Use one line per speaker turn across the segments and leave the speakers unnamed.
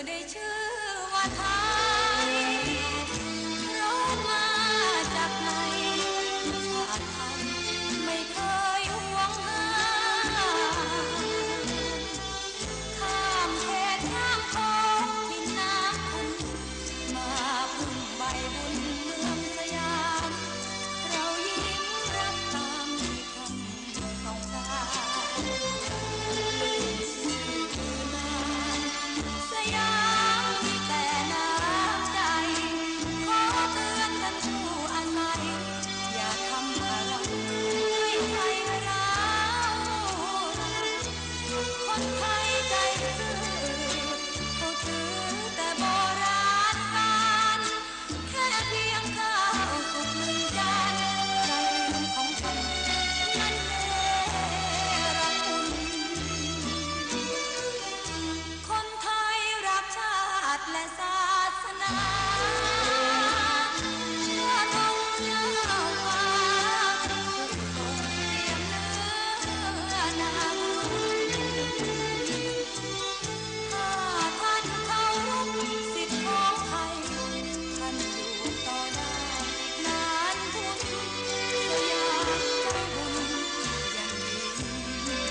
ได้ชื่อว่าไทยเพราะมาจากไหนชาติไทยไม่เคยหวงหาข้ามเขตข้ามโขงที่น้ำคุณมาพึ่งใบบุญเมืองสยามเรายิ้มรับตามที่คำต้องการสยามมีแต่น้ำใจขอเตือนกันผู้อาศัยอย่าทำอะไรให้ใครร้าวคนไทยใจซื่อเขาถือแต่โบราณการแค่เพียงข้าวสุกหนึ่งจานใจของฉันนั้นเนรคุณคนไทยรักชาติและศาสนาเชื่อธงเชื่อฟ้าผู้ทรงเปี่ยมเนื้อนาบุญถ้าท่านเคารพสิทธิของไทยท่านอยู่ต่อได้นานบุญสยามใจบุญยังยืนเส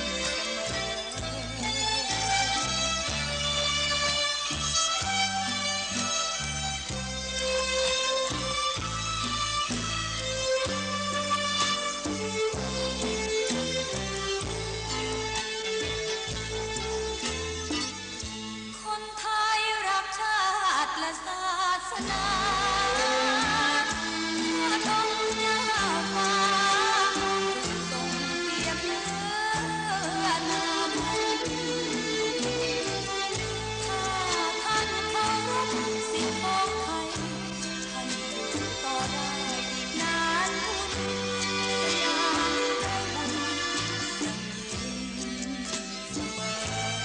มอคนไทยรักชาติและศาสนาเมื่อทรงเจ้าฟ้าทรงเปรียบเนื้อนาบุญถ้าท่านเคารพสิทธิของไทยท่านอยู่ต่อได้อีกนานบุญสยามใจบุญยังยืนเสมอ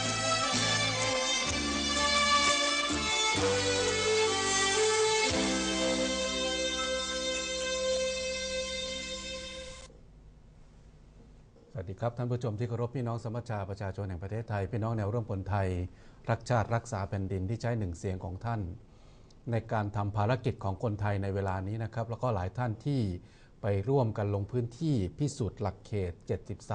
สวัสดีครับท่านผู้ชมที่เคารพพี่น้องสมัชชาประชาชนแห่งประเทศไทยพี่น้องแนวร่วมคนไทยรักชาติรักษาแผ่นดินที่ใช้หนึ่งเสียงของท่านในการทำภารกิจของคนไทยในเวลานี้นะครับแล้วก็หลายท่านที่ไปร่วมกันลงพื้นที่พิสูจน์หลักเขต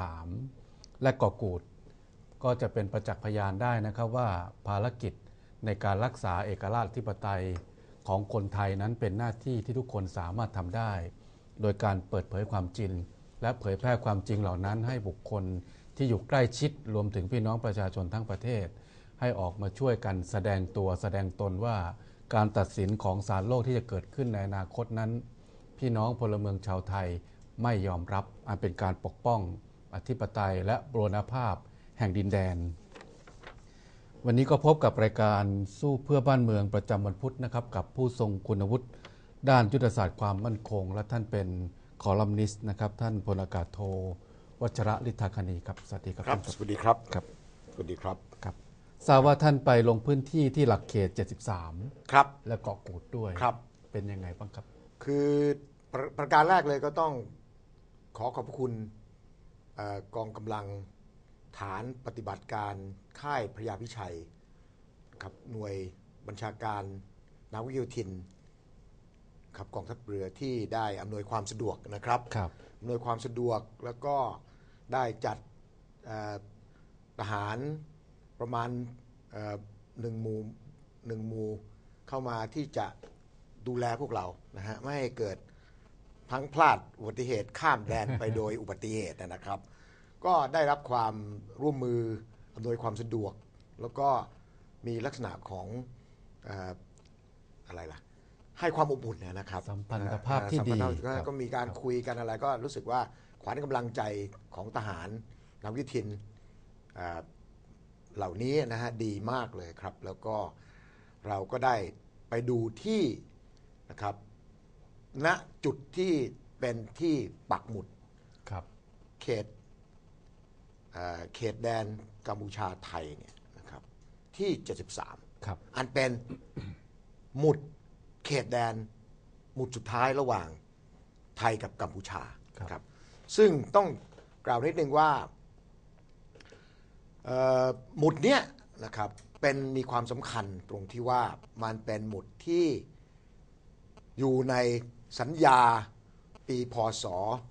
73และเกาะกูดก็จะเป็นประจักษ์พยานได้นะครับว่าภารกิจในการรักษาเอกราชอธิปไตยของคนไทยนั้นเป็นหน้าที่ที่ทุกคนสามารถทำได้ โดยการเปิดเผยความจริงและเผยแพร่ความจริงเหล่านั้นให้บุคคลที่อยู่ใกล้ชิดรวมถึงพี่น้องประชาชนทั้งประเทศให้ออกมาช่วยกันแสดงตัวแสดงตนว่าการตัดสินของศาลโลกที่จะเกิดขึ้นในอนาคตนั้นพี่น้องพลเมืองชาวไทยไม่ยอมรับอันเป็นการปกป้องอธิปไตยและบูรณภาพแห่งดินแดนวันนี้ก็พบกับรายการสู้เพื่อบ้านเมืองประจำวันพุธนะครับกับผู้ทรงคุณวุฒิด้านยุทธศาสตร์ความมั่นคงและท่านเป็นคอลัมนิสต์นะครับท่านพลอากาศโทวัชระฤทธาคณีครับสวัสดีครับ
สวัสดีครับ
ครับ
สวัสดีครับ
ครับทราบว่าท่านไปลงพื้นที่ที่หลักเขต73
ครับ
และเกาะกูดด้วย
ครับ
เป็นยังไงบ้างครับ
คือประการแรกเลยก็ต้องขอบพระคุณกองกำลังฐานปฏิบัติการค่ายพระยาพิชัยครับหน่วยบัญชาการนาวิกโยธินครับกองทัพเรือที่ได้อำนวยความสะดวกนะครับอำนวยความสะดวกแล้วก็ได้จัดทหารประมาณหนึ่งหมู่เข้ามาที่จะดูแลพวกเรานะฮะไม่ให้เกิดพลั้งพลาดอุบัติเหตุข้ามแดนไปโดยอุบัติเหตุนะครับก็ได้รับความร่วมมืออำนวยความสะดวกแล้วก็มีลักษณะของอะไรล่ะให้ความอบอุ่นนะครับ
สัมพันธภาพที่ดี
ก็มีการคุยกันอะไรก็รู้สึกว่าขวัญกำลังใจของทหารนาวิกโยธินเหล่านี้นะฮะดีมากเลยครับแล้วก็เราก็ได้ไปดูที่นะครับณจุดที่เป็นที่ปักหมุดเขตแดนกัมพูชาไทยเนี่ยนะครับที่73อันเป็นหมุดเขตแดนหมุดสุดท้ายระหว่างไทยกับกัมพูชาครับซึ่งต้องกล่าวนิดนึงว่าหมุดเนี้ยนะครับมีความสำคัญตรงที่ว่ามันเป็นหมุดที่อยู่ในสัญญาปีพ.ศ.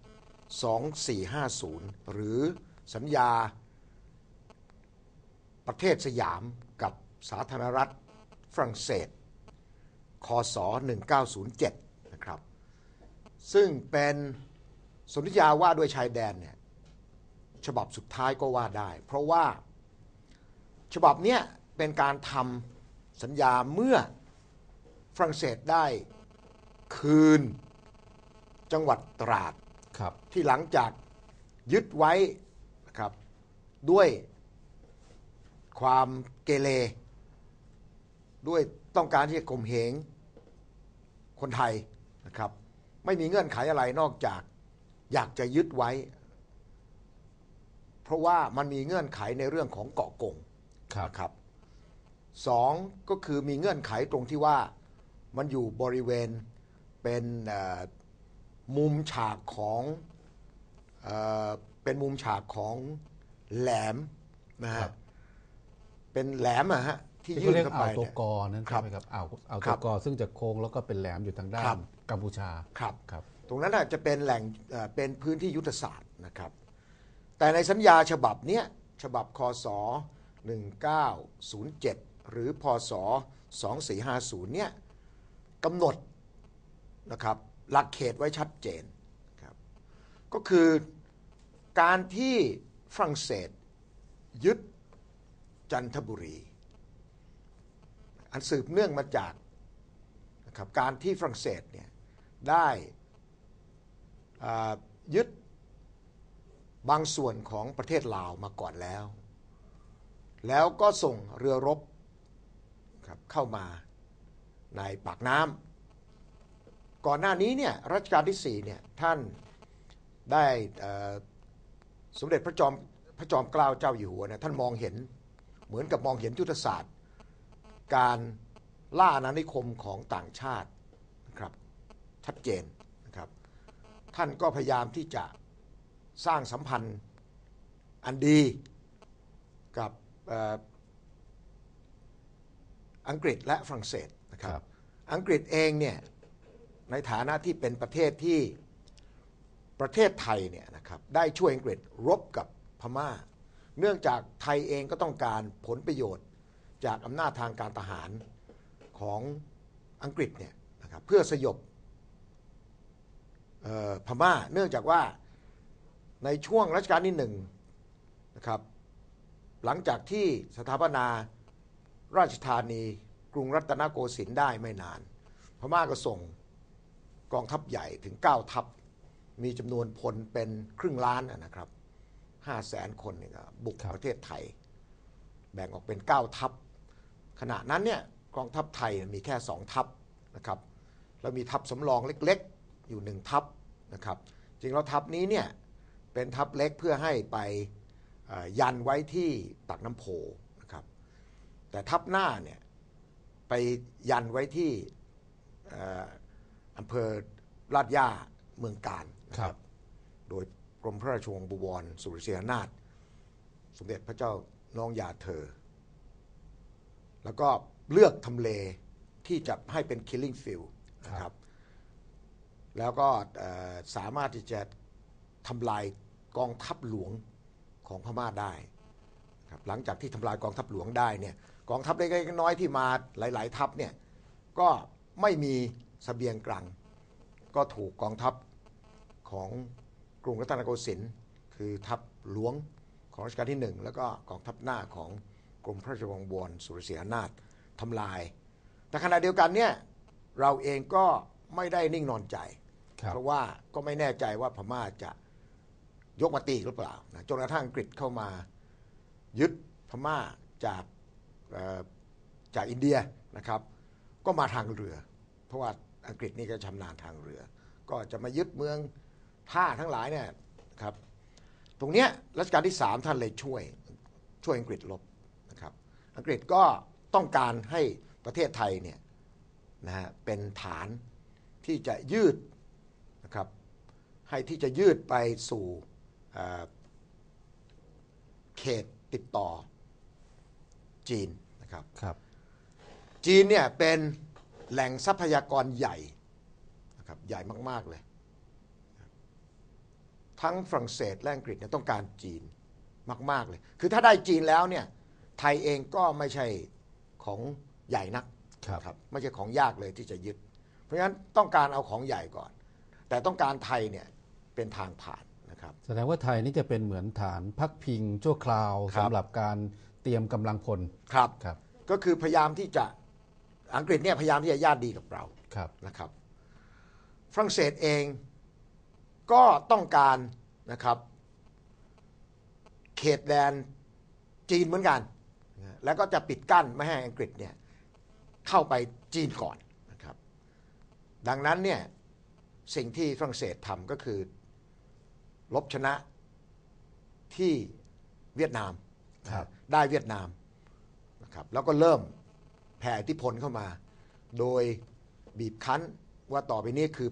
2450 หรือสัญญาประเทศสยามกับสาธารณรัฐฝรั่งเศสค.ศ. 1907 นะครับซึ่งเป็นสนธิญาว่าด้วยชายแดนเนี่ยฉบับสุดท้ายก็ว่าได้เพราะว่าฉบับเนี้ยเป็นการทำสัญญาเมื่อฝรั่งเศสได้คืนจังหวัดตราดที่หลังจากยึดไว้นะครับด้วยความเกเรด้วยต้องการที่จะข่มเหงคนไทยนะครับไม่มีเงื่อนไขอะไรนอกจากอยากจะยึดไว้เพราะว่ามันมีเงื่อนไขในเรื่องของเกาะกงครับสองก็คือมีเงื่อนไขตรงที่ว่ามันอยู่บริเวณเป็นมุมฉากของเป็นมุมฉากของแหลมนะฮะเป็นแหลมอะฮะที่ยื่นเข้าไป
ตัวกอนั่นใช่ไหมครับอ่าวตัวกอซึ่งจะโค้งแล้วก็เป็นแหลมอยู่ทางด้านกัมพูชา
ครับตรงนั้นจะเป็นแหล่งเป็นพื้นที่ยุทธศาสตร์นะครับแต่ในสัญญาฉบับเนี้ยฉบับค.ศ. 1907 หรือพ.ศ. 2450เนี่ยกำหนดนะครับหลักเขตไว้ชัดเจนครับก็คือการที่ฝรั่งเศสยึดจันทบุรีอันสืบเนื่องมาจากนะครับการที่ฝรั่งเศสเนี่ยได้ยึดบางส่วนของประเทศลาวมาก่อนแล้วก็ส่งเรือรบครับเข้ามาในปากน้ำก่อนหน้านี้เนี่ยรัชกาลที่4เนี่ยท่านได้สมเด็จพระจอมเกล้าเจ้าอยู่หัวเนี่ยท่านมองเห็นเหมือนกับมองเห็นยุทธศาสตร์การล่าอาณานิคมของต่างชาตินะครับชัดเจนนะครับท่านก็พยายามที่จะสร้างสัมพันธ์อันดีกับอังกฤษและฝรั่งเศสนะครับอังกฤษเองเนี่ยในฐานะที่เป็นประเทศที่ประเทศไทยเนี่ยนะครับได้ช่วยอังกฤษรบกับพม่าเนื่องจากไทยเองก็ต้องการผลประโยชน์จากอำนาจทางการทหารของอังกฤษเนี่ยนะครับเพื่อสยบพม่าเนื่องจากว่าในช่วงรัชกาลที่1นะครับหลังจากที่สถาปนาราชธานีกรุงรัตนโกสินทร์ได้ไม่นานพม่าก็ส่งกองทัพใหญ่ถึง9ทัพมีจำนวนพลเป็นครึ่งล้านนะครับ500,000 คนเนี่ยบุกประเทศไทยแบ่งออกเป็น9ทัพขณะนั้นเนี่ยกองทัพไทยมีแค่2ทัพนะครับแล้วมีทัพสำรองเล็กๆอยู่1ทัพนะครับจริงแล้วทัพนี้เนี่ยเป็นทัพเล็กเพื่อให้ไปยันไว้ที่ปากน้ำโพนะครับแต่ทัพหน้าเนี่ยไปยันไว้ที่อำเภอลาดย่าเมืองกาญนะครับโดยกรมพระราชวงศ์บวรสุริศรีหนาถสมเด็จพระเจ้าน้องยาเธอแล้วก็เลือกทำเลที่จะให้เป็น killing field นะครับแล้วก็สามารถที่จะทำลายกองทัพหลวงของพม่าได้ครับหลังจากที่ทำลายกองทัพหลวงได้เนี่ยกองทัพเล็กๆน้อยๆที่มาหลายๆทัพเนี่ยก็ไม่มีเสบียงกลางก็ถูกกองทัพของกรุงรัตนโกสินทร์คือทัพหลวงของรัชกาลที่1แล้วก็กองทัพหน้าของกรมพระราชวังบวรสุริศรีหนาถทำลายแต่ขณะเดียวกันเนี่ยเราเองก็ไม่ได้นิ่งนอนใจเพราะว่าก็ไม่แน่ใจว่าพม่าจะยกมาตีหรือเปล่านะจนกระทั่งอังกฤษเข้ามายึดพม่าจากอินเดียนะครับก็มาทางเรือเพราะว่าอังกฤษนี่ก็ชำนาญทางเรือก็จะมายึดเมืองท่าทั้งหลายเนี่ยครับตรงเนี้ยรัชกาลที่3ท่านเลยช่วยอังกฤษรบนะครับอังกฤษก็ต้องการให้ประเทศไทยเนี่ยนะฮะเป็นฐานที่จะยืดนะครับให้ที่จะยืดไปสู่เขตติดต่อจีนนะครับ
ครับ
จีนเนี่ยเป็นแหล่งทรัพยากรใหญ่นะครับใหญ่มากๆเลยทั้งฝรั่งเศสและอังกฤษเนี่ยต้องการจีนมากๆเลยคือถ้าได้จีนแล้วเนี่ยไทยเองก็ไม่ใช่ของใหญ่นักครับไม่ใช่ของยากเลยที่จะยึดเพราะฉะนั้นต้องการเอาของใหญ่ก่อนแต่ต้องการไทยเนี่ยเป็นทางผ่านนะครับ
แสดงว่าไทยนี่จะเป็นเหมือนฐานพักพิงชั่วคราวสำหรับการเตรียมกำลังพล
ครับก็คือพยายามที่จะอังกฤษเนี่ยพยายามที่จะญาติดีกับเรานะครับฝรั่งเศสเองก็ต้องการนะครับเขตแดนจีนเหมือนกันแล้วก็จะปิดกั้นไม่ให้อังกฤษเนี่ยเข้าไปจีนก่อนนะครับดังนั้นเนี่ยสิ่งที่ฝรั่งเศสทำก็คือลบชนะที่เวียดนามได้เวียดนามนะครับแล้วก็เริ่มแผ่อิทธิพลเข้ามาโดยบีบคั้นว่าต่อไปนี้คือ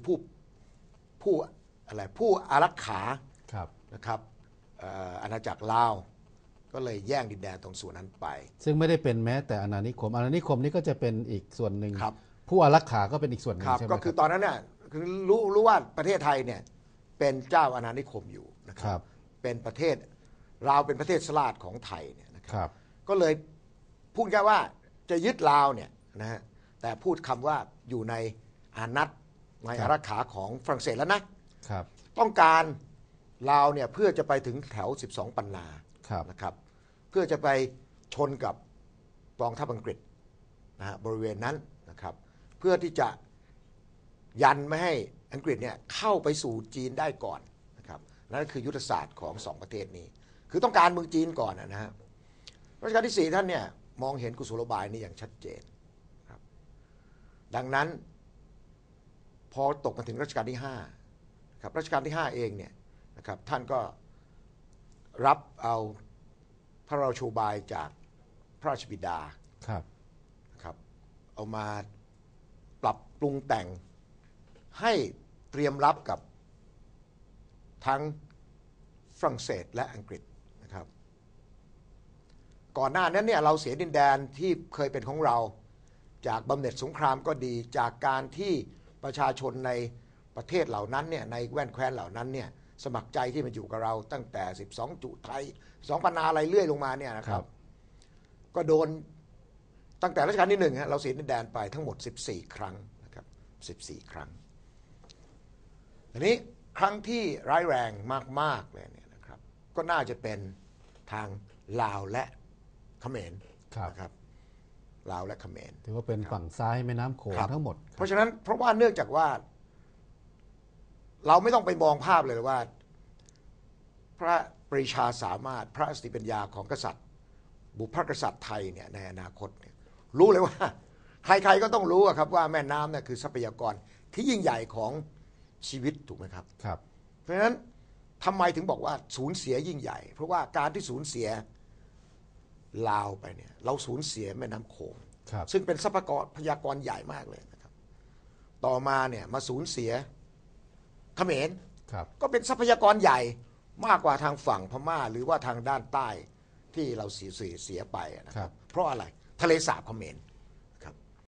ผู้อารักขานะครับอาณาจักรลาวก็เลยแย่งดินแดนตรงส่วนนั้นไป
ซึ่งไม่ได้เป็นแม้แต่อาณานิคมนี่ก็จะเป็นอีกส่วนหนึ่งผู้อารักขาก็เป็นอีกส่วนหนึ่งใช่ไหม
ก็คือตอนนั้นเนี่ยคือรู้ว่าประเทศไทยเนี่ยเป็นเจ้าอาณานิคมอยู่นะครับเป็นประเทศลาวเป็นประเทศสลาดของไทยเนี่ยนะครับก็เลยพูดแค่ว่าจะยึดลาวเนี่ยนะฮะแต่พูดคำว่าอยู่ในอานัตในอารักขาของฝรั่งเศสแล้วนะครับต้องการลาวเนี่ยเพื่อจะไปถึงแถว12ปันนานะครับเพื่อจะไปชนกับกองทัพอังกฤษนะฮะบริเวณนั้นนะครับเพื่อที่จะยันไม่ให้อังกฤษเนี่ยเข้าไปสู่จีนได้ก่อนนะครับนั่นคือยุทธศาสตร์ของ2ประเทศนี้คือต้องการเมืองจีนก่อนนะฮะรัชกาลที่4ท่านเนี่ยมองเห็นกุศโลบายนี้อย่างชัดเจนครับดังนั้นพอตกมาถึงรัชกาลที่5ครับรัชกาลที่5เองเนี่ยนะครับท่านก็รับเอาพระราโชบายจากพระราชบิดาครับเอามาปรับปรุงแต่งให้เตรียมรับกับทั้งฝรั่งเศสและอังกฤษนะครับก่อนหน้านั้นเนี่ยเราเสียดินแดนที่เคยเป็นของเราจากบำเหน็จสงครามก็ดีจากการที่ประชาชนในประเทศเหล่านั้นเนี่ยในแว่นแคว้นเหล่านั้นเนี่ยสมัครใจที่มาอยู่กับเราตั้งแต่12จุไทย2ปันนาอะไรเรื่อยลงมาเนี่ยนะครับก็โดนตั้งแต่รัชกาลที่1เราเสียดินแดนไปทั้งหมด14ครั้งนะครับ14ครั้งทีนี้ครั้งที่ร้ายแรงมากๆเลยเนี่ยนะครับก็น่าจะเป็นทางลาวและเขมรนะครับลาวและเขมร
ถือว่าเป็นฝั่งซ้ายแม่น้ำโขงทั้งหมด
เพราะฉะนั้นเพราะว่าเนื่องจากว่าเราไม่ต้องไปมองภาพเลยว่าพระปรีชาสามารถพระสติปัญญาของกษัตริย์บุพกษัตริย์ไทยเนี่ยในอนาคตเนี่ยรู้เลยว่าใครๆก็ต้องรู้ครับว่าแม่น้ำเนี่ยคือทรัพยากรที่ยิ่งใหญ่ของชีวิตถูกไหมครับเพราะฉะนั้นทำไมถึงบอกว่าสูญเสียยิ่งใหญ่เพราะว่าการที่สูญเสียลาวไปเนี่ยเราสูญเสียแม่น้ำโขงซึ่งเป็นทรัพยากรใหญ่มากเลยนะครับต่อมาเนี่ยมาสูญเสียเขมรก็เป็นทรัพยากรใหญ่มากกว่าทางฝั่งพม่าหรือว่าทางด้านใต้ที่เราเสียไปนะครับเพราะอะไรทะเลสาบเขมร